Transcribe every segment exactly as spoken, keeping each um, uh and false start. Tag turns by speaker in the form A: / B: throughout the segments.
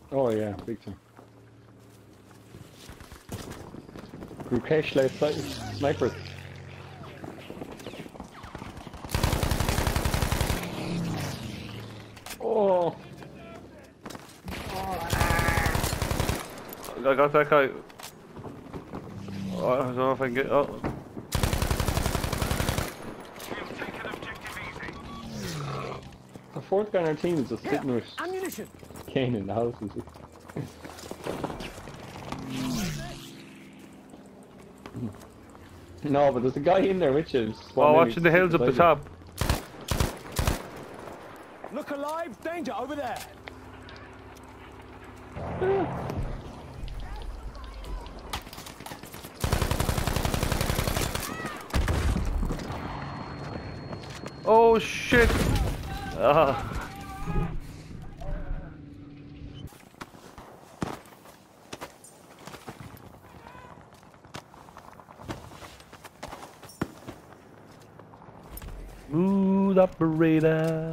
A: Oh yeah, big time. Rukesh like snipers. Oh.
B: I got that guy. Oh, I don't know if I can get. Oh.
A: The fourth guy on our team is just sitting with
C: ammunition.
A: Kane in the house. Is he? No, but there's a guy in there which is.
B: Oh, watching the hills up the top.
C: Look alive! Danger over there.
B: Oh shit! Ah. Smooth operator.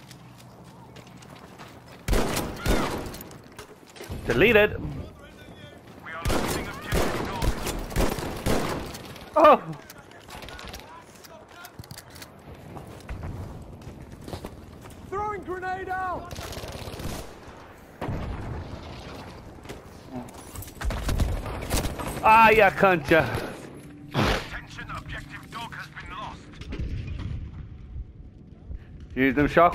B: Deleted.
D: We are losing objective Dog.
B: Oh.
C: Throwing grenade out.
B: Ah, yeah, cunt ya.
D: Attention, objective Dog has been lost.
B: Use them shock.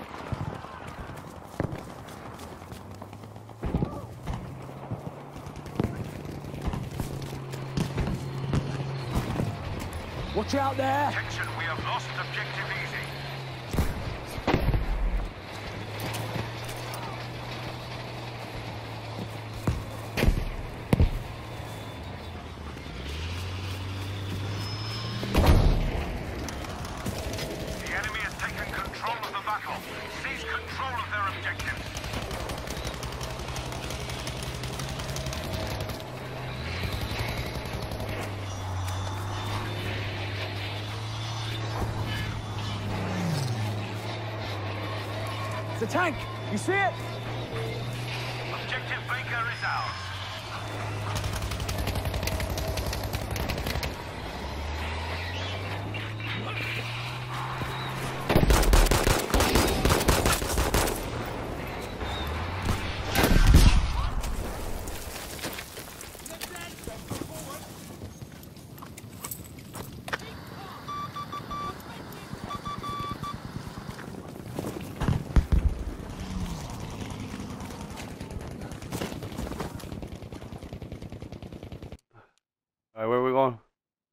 C: Watch out there.
D: Attention, we have lost objective Easy. The enemy has taken control of the battle. Seize control of their objectives.
C: The tank. You see it?
D: Objective Baker is ours.
B: Alright, where are we going?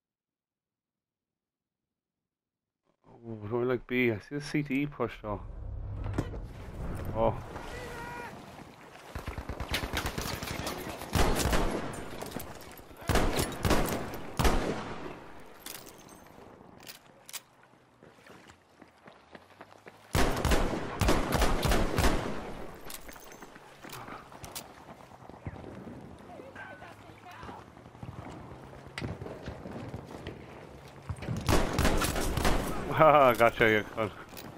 B: Oh, do we like B? I see the C T E push though. Oh. Haha, gotcha, you cunt.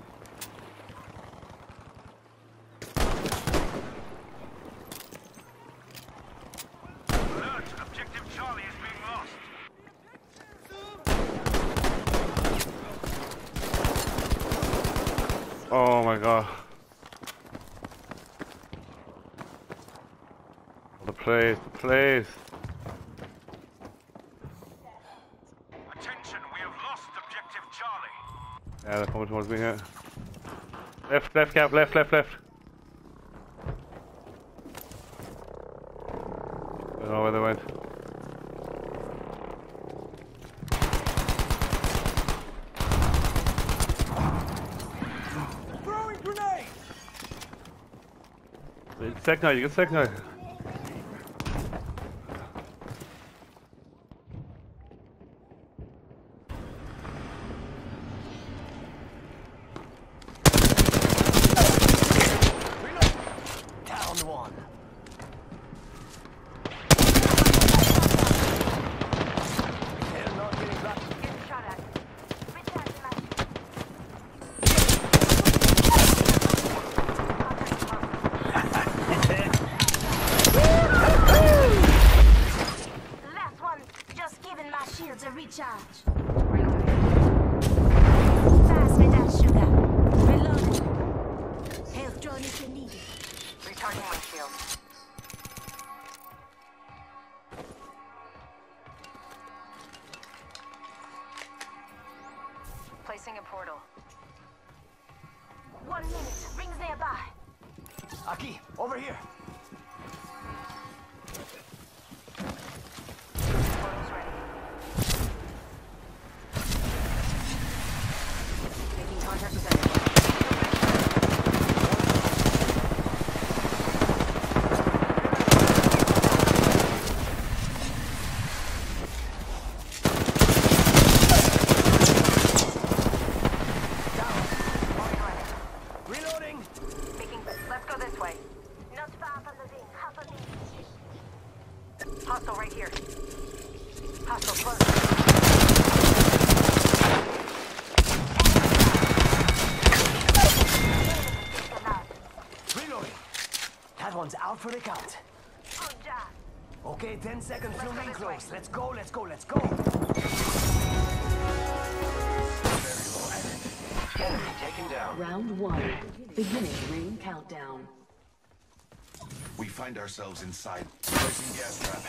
D: Alert, objective Charlie is being lost.
B: Oh my god. The place, the place.
D: Attention, we have lost objective Charlie.
B: Yeah, they're coming towards me here. Left, left, cap, left, left, left. I don't know where they went.
C: Throwing grenade.
B: Second night, you get second night.
C: Down one. They're not getting back.
E: Get shot at. Recharge the match. Placing a portal. One minute. Rings nearby.
C: Aquí, over here.
E: Portal's ready. Making contact with anyone. Hostile right here. Hostile close.
C: Reloading. That one's out for the count.
E: Good job.
C: Okay, ten seconds
E: Let's
C: till
E: go
C: ring
E: this
C: close.
E: way.
C: Let's go, let's go, let's go. Enemy taken down.
F: Round one. Beginning ring countdown.
G: We find ourselves inside. Placing gas trap.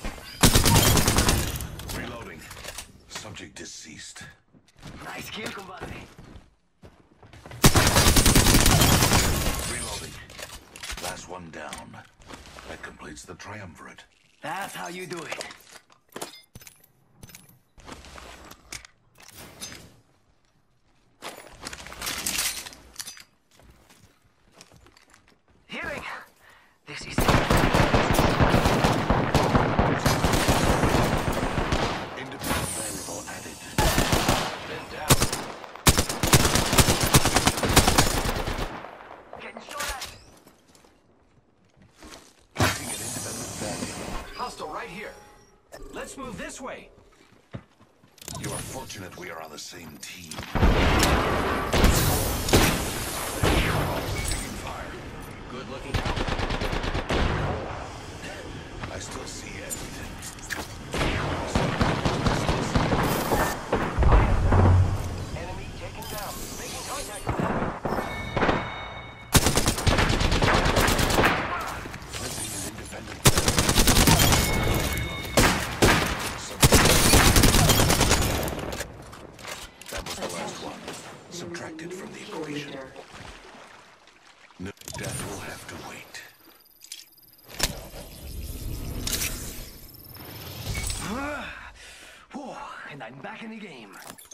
G: Reloading. Subject deceased.
C: Nice kill, compadre.
G: Reloading. Last one down. That completes the triumvirate.
C: That's how you do it. Healing. This is
G: Independent variable added.
C: been down. Getting shot at.
G: Placing an independent variable.
C: Hostile right here. Let's move this way.
G: You are fortunate we are on the same team. Taking fire.
C: Good looking out.
G: I still see everything.
C: Enemy taken down. Making contact with them.
G: Placing an independent That was the last one. Subtracted from the equation. No, death will have to wait.
C: Whew, and I'm back in the game.